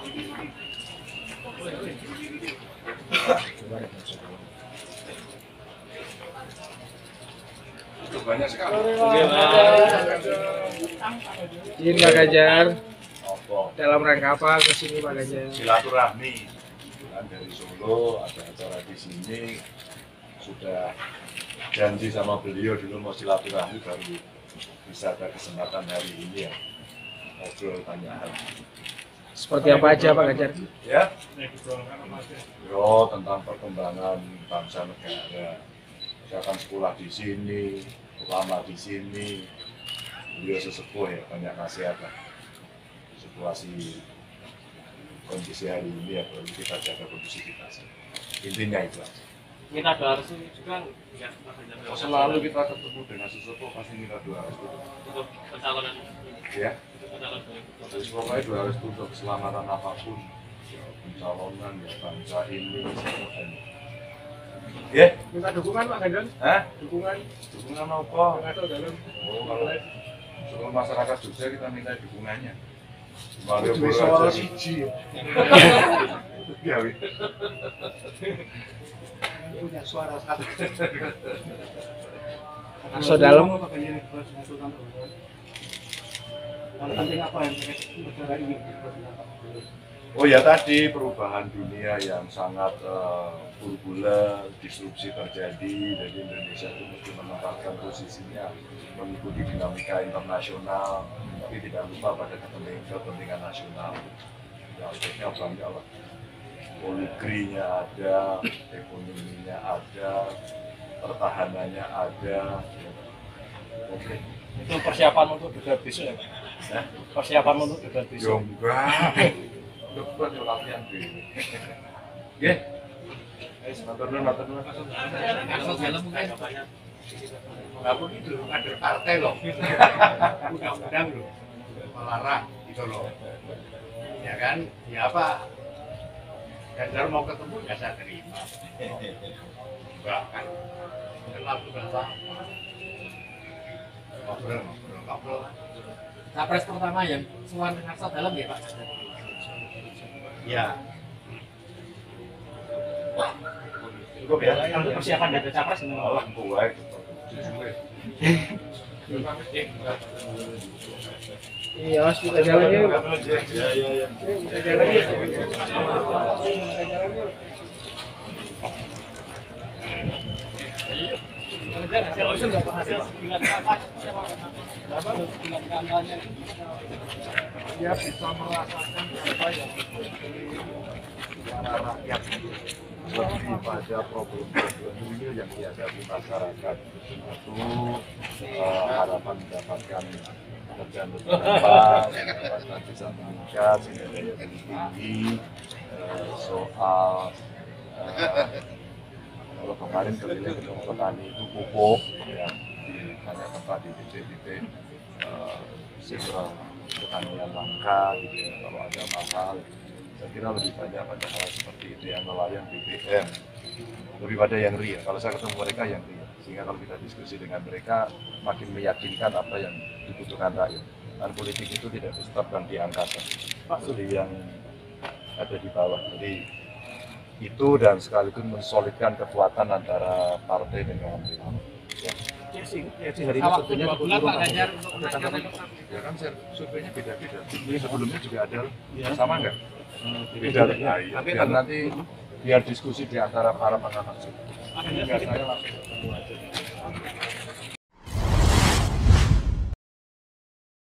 Banyak sekali. Izin Pak Ganjar. Dalam rangka apa ke sini Pak Ganjar? Silaturahmi. Kan dari Solo ada acara di sini, sudah janji sama beliau dulu mau silaturahmi, baru bisa ada kesempatan hari ini ya ngobrol tanya hal. Seperti apa aja Pak Ganjar? Ya, tentang perkembangan bangsa negara. Saya kan sekolah di sini, lama di sini, beliau sesepuh ya, banyak nasihat lah. Situasi kondisi hari ini ya, perlu kita jaga kondisi kita sih. Intinya itu aja. Minta doa restu juga ya, Selalu kita ketemu dengan sesepuh pasti minta doa restu. untuk pencalonan Ya, pencalonan pokoknya doa restu untuk keselamatan apapun, pencalonan ya bangsa ini, semuanya. Ya, Minta dukungan Pak Ganjar? hah? Dukungan? Dukungan apa? Atau dalam? Oh, kalau seluruh masyarakat Jogja kita minta dukungannya. Mario Dua Bola soal aja. siji. Ya, wi. Punya suara satu. Aso dalam. Penting apa yang negara ini? Oh ya, tadi perubahan dunia yang sangat turbulen, disrupsi terjadi, jadi Indonesia itu mesti menempatkan posisinya mengikuti dinamika internasional, tapi tidak lupa pada kepentingan nasional. Ya, aspeknya banyak lah. Poligrinya ada, ekonominya ada, pertahanannya ada. Oke. itu persiapan untuk debat besok ya Pak? Nah, Persiapan untuk debat yo besok. enggak. Debat yo latihan dulu. Nggih. Matur nuwun, matur nuwun. Asal dalam mungkin Nggak begitu, kader partai loh. Undang-undang loh, melarang gitu loh. Ya kan, ya apa? Ganjar mau ketemu ya saya terima. Enggak kan, kenal sudah lama. Ngobrol. capres pertama yang Suwan Asal dalam ya Pak? Ya, Cukup ya. Kalau persiapan dari capres ini Allah baik. Iya Mas, kita jalan yuk. Ya, ya, ya. Kita jalan yuk. Kita jalan yuk. Dia bisa merasakan apa yang menjadi suara rakyat lebih pada problem-problem real yang dihadapi masyarakat. Itu harapan mendapatkan pekerjaan lebih cepat, pendapatan bisa meningkat, sehingga daya beli tinggi, soal kalau kemarin keliling ketemu petani itu pupuk yang di banyak tempat di titik-titik sektor pertanian langka gitu ya, kalau ada mahal saya kira lebih banyak pada hal seperti itu yang nelayan BBM lebih pada yang real. Kalau saya ketemu mereka yang real, sehingga kalau kita diskusi dengan mereka makin meyakinkan apa yang dibutuhkan rakyat. Dan politik itu tidak ditetapkan di angkasa, jadi yang ada di bawah. Jadi itu dan sekaligus mensolidkan kekuatan antara partai dengan pemerintah. Ya, hari ini surveinya ya kan surveinya beda-beda. Ini sebelumnya juga ada, sama nggak? Beda. Nah, iya. Biar nanti biar diskusi di antara para pengamat. Biar saya langsung ketemu aja.